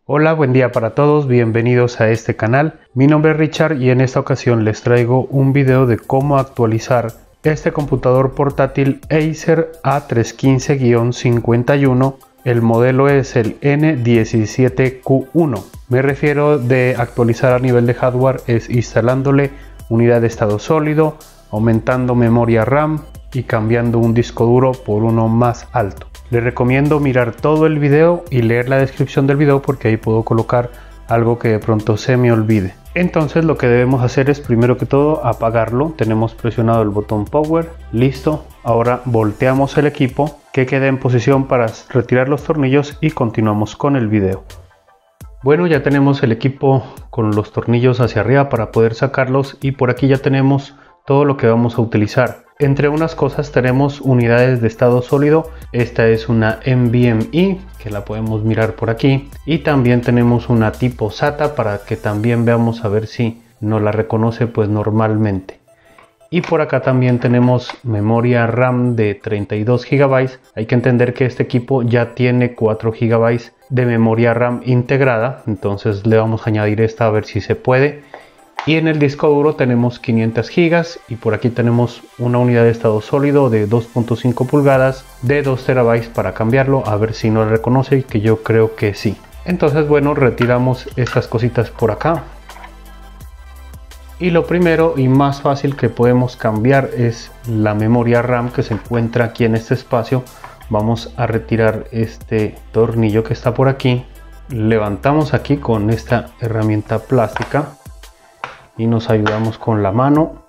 Hola, buen día para todos, bienvenidos a este canal. Mi nombre es Richard y en esta ocasión les traigo un video de cómo actualizar este computador portátil Acer A315-51. El modelo es el N17Q1. Me refiero de actualizar a nivel de hardware es instalándole unidad de estado sólido, aumentando memoria RAM y cambiando un disco duro por uno más alto. Les recomiendo mirar todo el video y leer la descripción del video porque ahí puedo colocar algo que de pronto se me olvide. Entonces lo que debemos hacer es primero que todo apagarlo. Tenemos presionado el botón Power, listo. Ahora volteamos el equipo que quede en posición para retirar los tornillos y continuamos con el video. Bueno, ya tenemos el equipo con los tornillos hacia arriba para poder sacarlos y por aquí ya tenemos todo lo que vamos a utilizar. Entre unas cosas tenemos unidades de estado sólido. Esta es una NVMe que la podemos mirar por aquí y también tenemos una tipo SATA para que también veamos a ver si nos la reconoce pues normalmente. Y por acá también tenemos memoria RAM de 32 GB. Hay que entender que este equipo ya tiene 4 GB de memoria RAM integrada, entonces le vamos a añadir esta a ver si se puede. Y en el disco duro tenemos 500 GB y por aquí tenemos una unidad de estado sólido de 2.5 pulgadas de 2 TB para cambiarlo, a ver si nos reconoce, que yo creo que sí. Entonces bueno, retiramos estas cositas por acá. Y lo primero y más fácil que podemos cambiar es la memoria RAM que se encuentra aquí en este espacio. Vamos a retirar este tornillo que está por aquí. Levantamos aquí con esta herramienta plástica y nos ayudamos con la mano.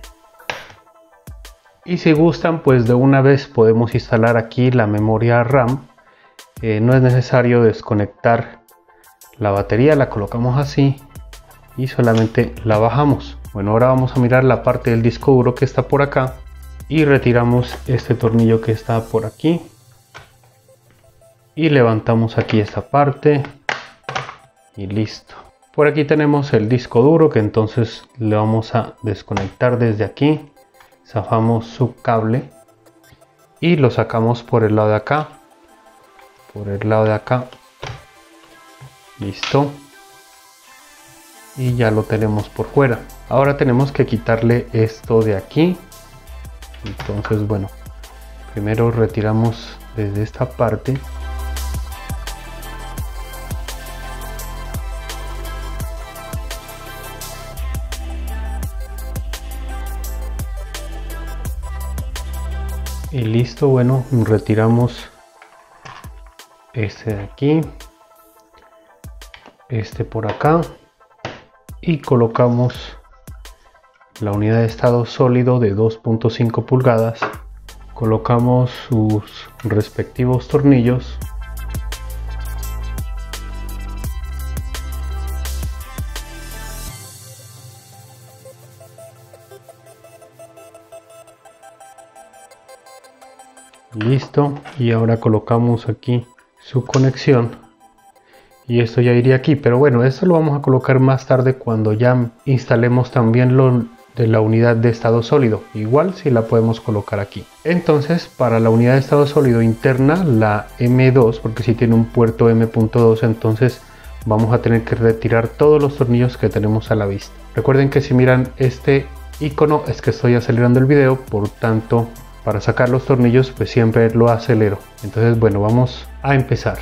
Y si gustan pues de una vez podemos instalar aquí la memoria RAM. No es necesario desconectar la batería, la colocamos así y solamente la bajamos. Bueno, ahora vamos a mirar la parte del disco duro que está por acá y retiramos este tornillo que está por aquí y levantamos aquí esta parte y listo. Por aquí tenemos el disco duro que entonces le vamos a desconectar desde aquí. Zafamos su cable y lo sacamos por el lado de acá. Por el lado de acá. Listo. Y ya lo tenemos por fuera. Ahora tenemos que quitarle esto de aquí. Entonces bueno, primero retiramos desde esta parte. Y listo, bueno, retiramos este de aquí, este por acá y colocamos la unidad de estado sólido de 2.5 pulgadas. Colocamos sus respectivos tornillos. Listo, y ahora colocamos aquí su conexión y esto ya iría aquí, pero bueno, esto lo vamos a colocar más tarde cuando ya instalemos también lo de la unidad de estado sólido. Igual si la podemos colocar aquí. Entonces para la unidad de estado sólido interna, la M2, porque si tiene un puerto M.2, entonces vamos a tener que retirar todos los tornillos que tenemos a la vista. Recuerden que si miran este icono es que estoy acelerando el video, por tanto para sacar los tornillos pues siempre lo acelero. Entonces bueno, vamos a empezar.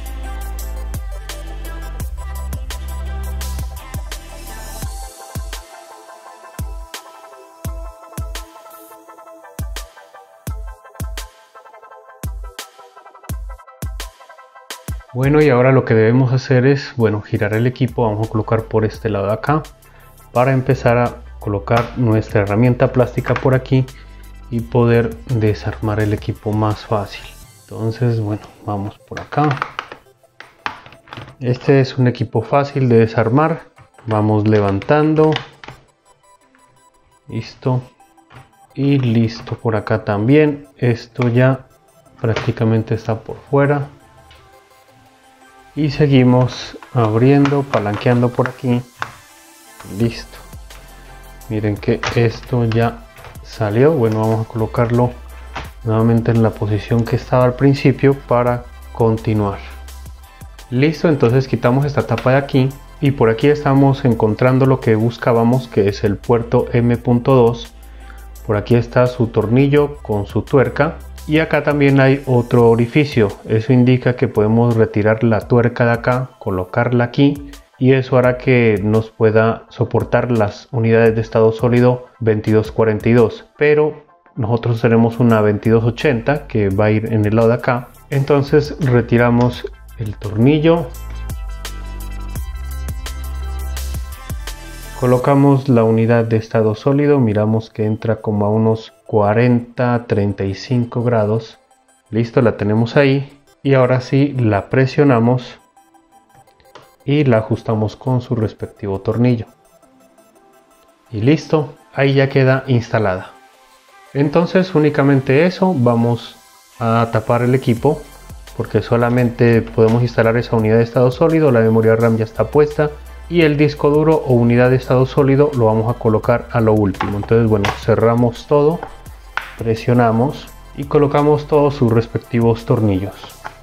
Bueno, y ahora lo que debemos hacer es, bueno, girar el equipo. Vamos a colocar por este lado de acá para empezar a colocar nuestra herramienta plástica por aquí y poder desarmar el equipo más fácil. Entonces bueno, vamos por acá. Este es un equipo fácil de desarmar. Vamos levantando, listo, y listo. Por acá también, esto ya prácticamente está por fuera y seguimos abriendo, palanqueando por aquí. Listo, miren que esto ya salió. Bueno, vamos a colocarlo nuevamente en la posición que estaba al principio para continuar. Listo, entonces quitamos esta tapa de aquí y por aquí estamos encontrando lo que buscábamos, que es el puerto M.2. Por aquí está su tornillo con su tuerca y acá también hay otro orificio. Eso indica que podemos retirar la tuerca de acá, colocarla aquí y eso hará que nos pueda soportar las unidades de estado sólido 2242, pero nosotros tenemos una 2280 que va a ir en el lado de acá. Entonces retiramos el tornillo, colocamos la unidad de estado sólido, miramos que entra como a unos 40-35 grados. Listo, la tenemos ahí y ahora sí la presionamos y la ajustamos con su respectivo tornillo y listo, ahí ya queda instalada. Entonces únicamente eso, vamos a tapar el equipo porque solamente podemos instalar esa unidad de estado sólido, la memoria RAM ya está puesta y el disco duro o unidad de estado sólido lo vamos a colocar a lo último. Entonces bueno, cerramos todo, presionamos y colocamos todos sus respectivos tornillos.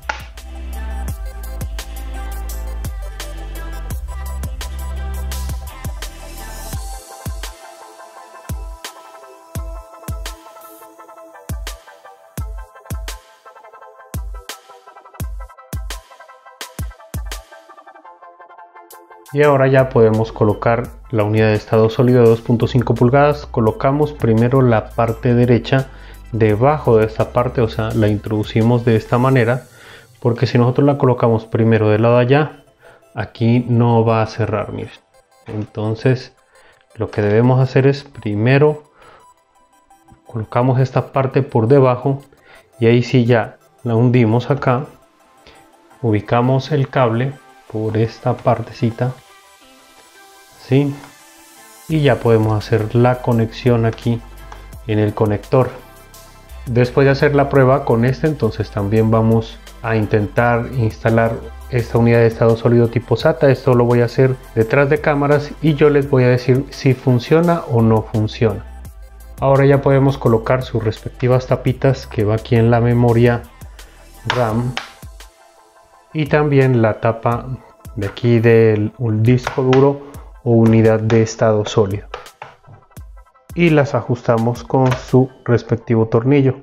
Y ahora ya podemos colocar la unidad de estado sólido de 2.5 pulgadas. Colocamos primero la parte derecha debajo de esta parte, o sea, la introducimos de esta manera, porque si nosotros la colocamos primero del lado de allá, aquí no va a cerrar, miren. Entonces, lo que debemos hacer es primero colocamos esta parte por debajo y ahí sí ya la hundimos acá, ubicamos el cable por esta partecita, ¿sí? Y ya podemos hacer la conexión aquí en el conector. Después de hacer la prueba con este, entonces también vamos a intentar instalar esta unidad de estado sólido tipo SATA. Esto lo voy a hacer detrás de cámaras y yo les voy a decir si funciona o no funciona. Ahora ya podemos colocar sus respectivas tapitas que va aquí en la memoria RAM y también la tapa de aquí del disco duro o unidad de estado sólido y las ajustamos con su respectivo tornillo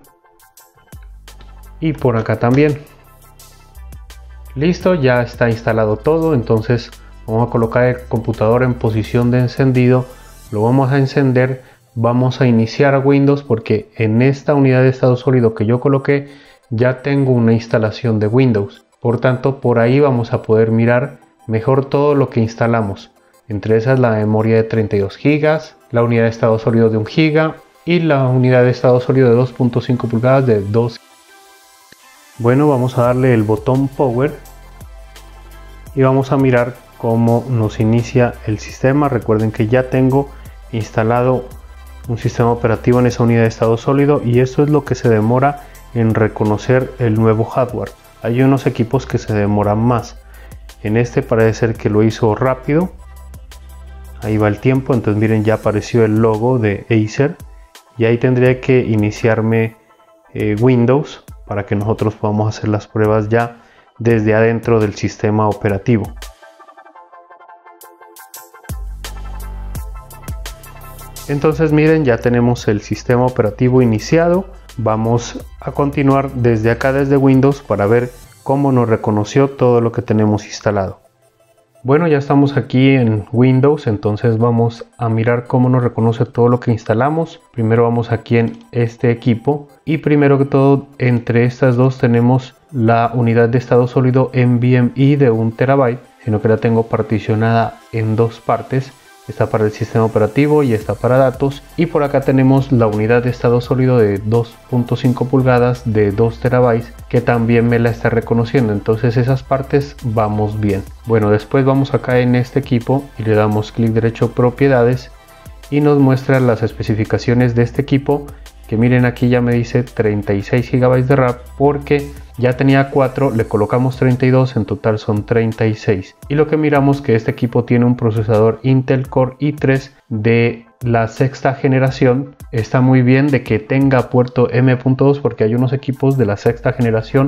y por acá también. Listo, ya está instalado todo. Entonces vamos a colocar el computador en posición de encendido, lo vamos a encender, vamos a iniciar Windows porque en esta unidad de estado sólido que yo coloqué ya tengo una instalación de Windows. Por tanto, por ahí vamos a poder mirar mejor todo lo que instalamos. Entre esas la memoria de 32 GB, la unidad de estado sólido de 1 GB y la unidad de estado sólido de 2.5 pulgadas de 2. Bueno, vamos a darle el botón Power y vamos a mirar cómo nos inicia el sistema. Recuerden que ya tengo instalado un sistema operativo en esa unidad de estado sólido y esto es lo que se demora en reconocer el nuevo hardware. Hay unos equipos que se demoran más. En este parece ser que lo hizo rápido. Ahí va el tiempo, entonces miren, ya apareció el logo de Acer y ahí tendría que iniciarme Windows para que nosotros podamos hacer las pruebas ya desde adentro del sistema operativo. Entonces miren, ya tenemos el sistema operativo iniciado. Vamos a continuar desde acá, desde Windows, para ver cómo nos reconoció todo lo que tenemos instalado. Bueno, ya estamos aquí en Windows, entonces vamos a mirar cómo nos reconoce todo lo que instalamos. Primero vamos aquí en este equipo y primero que todo entre estas dos tenemos la unidad de estado sólido NVMe de 1 TB, sino que la tengo particionada en dos partes. Está para el sistema operativo y está para datos. Y por acá tenemos la unidad de estado sólido de 2.5 pulgadas de 2 TB que también me la está reconociendo. Entonces esas partes vamos bien. Bueno, después vamos acá en este equipo y le damos clic derecho propiedades y nos muestra las especificaciones de este equipo, que miren aquí ya me dice 36 GB de RAM porque ya tenía 4, le colocamos 32, en total son 36. Y lo que miramos que este equipo tiene un procesador Intel Core i3 de la sexta generación. Está muy bien de que tenga puerto M.2 porque hay unos equipos de la sexta generación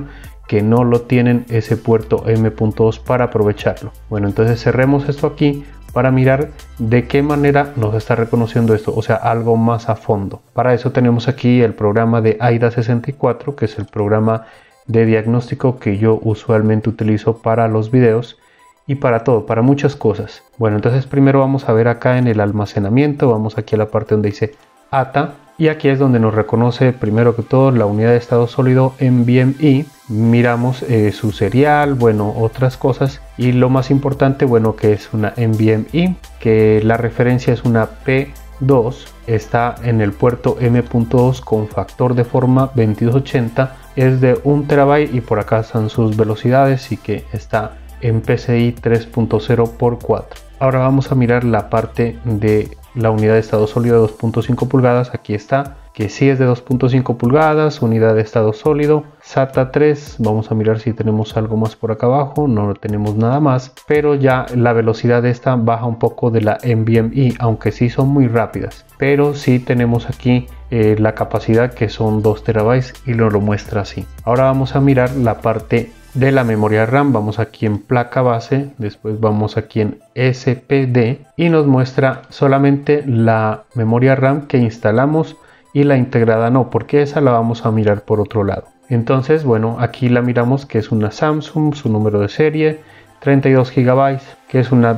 que no lo tienen ese puerto M.2 para aprovecharlo. Bueno, entonces cerremos esto aquí para mirar de qué manera nos está reconociendo esto, o sea, algo más a fondo. Para eso tenemos aquí el programa de AIDA64, que es el programa de diagnóstico que yo usualmente utilizo para los videos y para todo, para muchas cosas. Bueno, entonces primero vamos a ver acá en el almacenamiento, vamos aquí a la parte donde dice ATA, y aquí es donde nos reconoce primero que todo la unidad de estado sólido NVMe. Miramos su serial, bueno, otras cosas, y lo más importante, bueno, que es una NVMe, que la referencia es una P2, está en el puerto M.2 con factor de forma 2280, es de 1 TB y por acá están sus velocidades y que está en PCI 3.0 por 4. Ahora vamos a mirar la parte de la unidad de estado sólido de 2.5 pulgadas. Aquí está, que sí es de 2.5 pulgadas, unidad de estado sólido, SATA 3. Vamos a mirar si tenemos algo más por acá abajo. No tenemos nada más, pero ya la velocidad de esta baja un poco de la NVMe, aunque sí son muy rápidas. Pero sí tenemos aquí la capacidad, que son 2 TB, y lo muestra así. Ahora vamos a mirar la parte de la memoria RAM. Vamos aquí en placa base, después vamos aquí en SPD y nos muestra solamente la memoria RAM que instalamos y la integrada no, porque esa la vamos a mirar por otro lado. Entonces, bueno, aquí la miramos, que es una Samsung, su número de serie 32 GB, que es una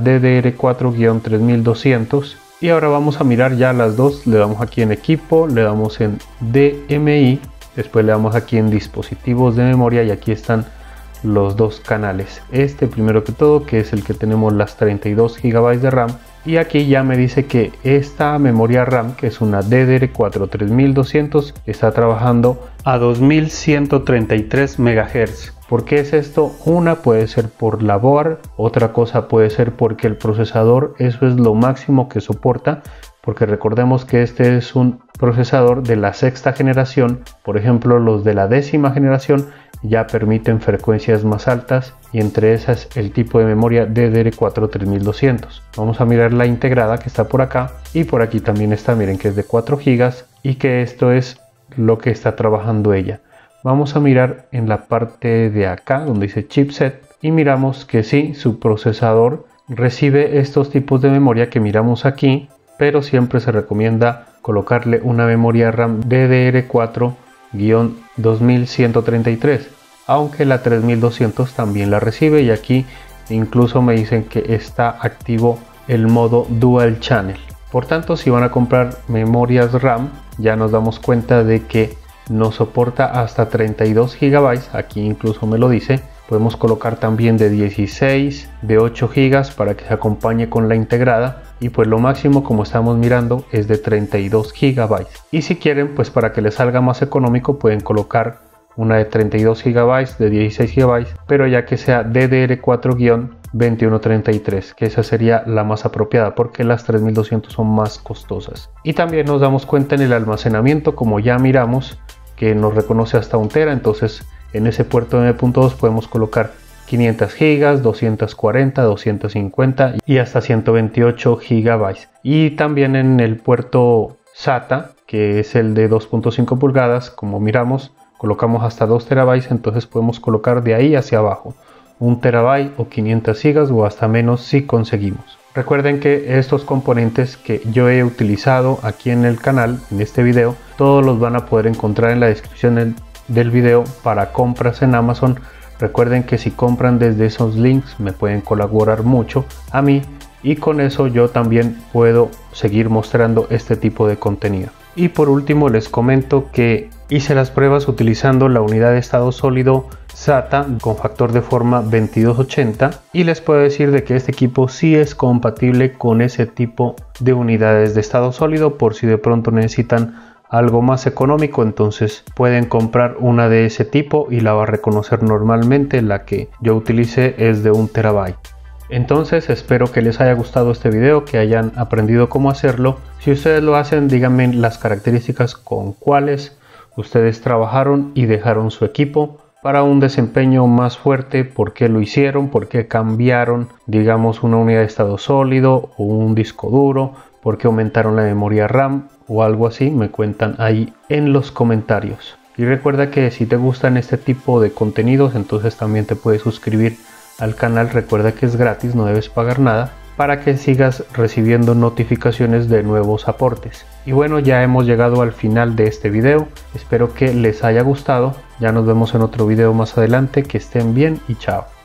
DDR4-3200. Y ahora vamos a mirar ya las dos. Le damos aquí en equipo, le damos en DMI, después le damos aquí en dispositivos de memoria y aquí están los dos canales. Este primero que todo, que es el que tenemos las 32 GB de RAM, y aquí ya me dice que esta memoria RAM, que es una DDR4 3200, está trabajando a 2133 MHz. ¿Por qué es esto? Una puede ser por la board, otra cosa puede ser porque el procesador, eso es lo máximo que soporta, porque recordemos que este es un procesador de la sexta generación. Por ejemplo, los de la 10ª generación ya permiten frecuencias más altas, y entre esas el tipo de memoria DDR4 3200. Vamos a mirar la integrada, que está por acá, y por aquí también está, miren que es de 4 GB y que esto es lo que está trabajando ella. Vamos a mirar en la parte de acá donde dice chipset y miramos que sí, su procesador recibe estos tipos de memoria que miramos aquí, pero siempre se recomienda colocarle una memoria RAM DDR4-2133, aunque la 3200 también la recibe, y aquí incluso me dicen que está activo el modo Dual Channel. Por tanto, si van a comprar memorias RAM, ya nos damos cuenta de que nos soporta hasta 32 GB, aquí incluso me lo dice. Podemos colocar también de 16, de 8 GB para que se acompañe con la integrada, y pues lo máximo, como estamos mirando, es de 32 GB. Y si quieren, pues para que les salga más económico, pueden colocar una de 32 GB, de 16 GB, pero ya que sea DDR4-2133, que esa sería la más apropiada, porque las 3200 son más costosas. Y también nos damos cuenta en el almacenamiento, como ya miramos, que nos reconoce hasta 1 TB, entonces en ese puerto M.2 podemos colocar 500 GB, 240, 250 y hasta 128 GB. Y también en el puerto SATA, que es el de 2.5 pulgadas, como miramos, colocamos hasta 2 TB, entonces podemos colocar de ahí hacia abajo 1 TB o 500 GB o hasta menos si conseguimos. Recuerden que estos componentes que yo he utilizado aquí en el canal, en este video, todos los van a poder encontrar en la descripción del video para compras en Amazon. Recuerden que si compran desde esos links me pueden colaborar mucho a mí, y con eso yo también puedo seguir mostrando este tipo de contenido. Y por último les comento que hice las pruebas utilizando la unidad de estado sólido SATA con factor de forma 2280, y les puedo decir de que este equipo sí es compatible con ese tipo de unidades de estado sólido. Por si de pronto necesitan algo más económico, entonces pueden comprar una de ese tipo y la va a reconocer normalmente. La que yo utilicé es de 1 TB. Entonces espero que les haya gustado este video, que hayan aprendido cómo hacerlo. Si ustedes lo hacen, díganme las características con cuáles ustedes trabajaron y dejaron su equipo para un desempeño más fuerte, por qué lo hicieron, por qué cambiaron, digamos, una unidad de estado sólido o un disco duro, por qué aumentaron la memoria RAM o algo así. Me cuentan ahí en los comentarios. Y recuerda que si te gustan este tipo de contenidos, entonces también te puedes suscribir al canal. Recuerda que es gratis, no debes pagar nada, para que sigas recibiendo notificaciones de nuevos aportes. Y bueno, ya hemos llegado al final de este video. Espero que les haya gustado. Ya nos vemos en otro video más adelante. Que estén bien y chao.